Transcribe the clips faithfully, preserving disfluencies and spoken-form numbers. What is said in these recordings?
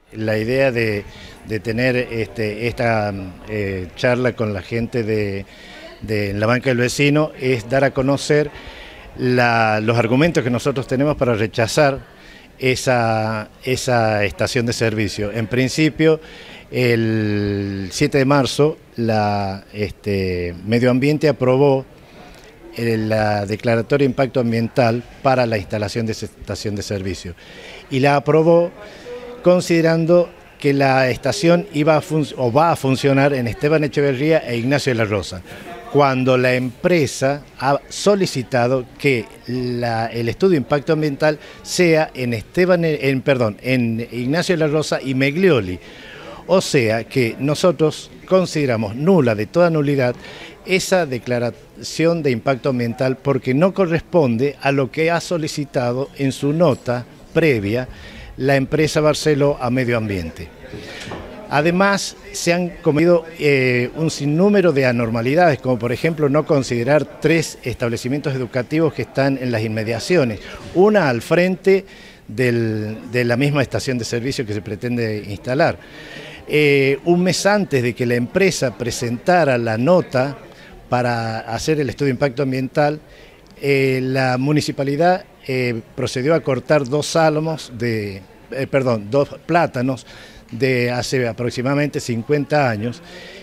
La idea de, de tener este, esta eh, charla con la gente de, de la banca del vecino es dar a conocer la, los argumentos que nosotros tenemos para rechazar esa, esa estación de servicio. En principio, el siete de marzo, la este, Medio Ambiente aprobó la declaratoria de impacto ambiental para la instalación de esa estación de servicio y la aprobó considerando que la estación iba a o va a funcionar en Esteban Echeverría e Ignacio de la Rosa, cuando la empresa ha solicitado que la, el estudio de impacto ambiental sea en Esteban, en, perdón, en Ignacio de la Rosa y Meglioli. O sea que nosotros consideramos nula, de toda nulidad, esa declaración de impacto ambiental porque no corresponde a lo que ha solicitado en su nota previa la empresa Barceló a Medio Ambiente. Además, se han cometido eh, un sinnúmero de anormalidades, como por ejemplo no considerar tres establecimientos educativos que están en las inmediaciones, una al frente del, de la misma estación de servicio que se pretende instalar. Eh, un mes antes de que la empresa presentara la nota para hacer el estudio de impacto ambiental, eh, la municipalidad eh, procedió a cortar dos álamos de, eh, perdón, dos plátanos de hace aproximadamente cincuenta años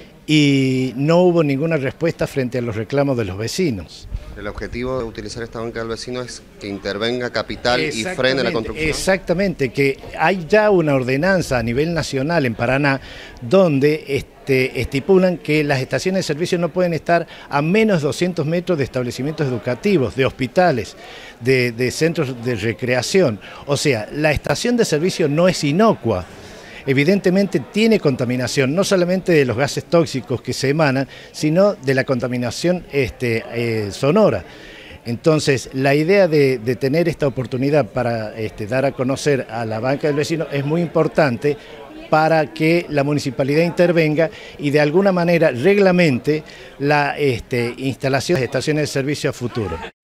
y no hubo ninguna respuesta frente a los reclamos de los vecinos. El objetivo de utilizar esta banca del vecino es que intervenga Capital y frene la construcción. Exactamente, que hay ya una ordenanza a nivel nacional en Paraná donde este, estipulan que las estaciones de servicio no pueden estar a menos de doscientos metros de establecimientos educativos, de hospitales, de, de centros de recreación. O sea, la estación de servicio no es inocua. Evidentemente tiene contaminación, no solamente de los gases tóxicos que se emanan, sino de la contaminación este, eh, sonora. Entonces, la idea de, de tener esta oportunidad para este, dar a conocer a la banca del vecino es muy importante para que la municipalidad intervenga y de alguna manera reglamente la este, instalación de estaciones de servicio a futuro.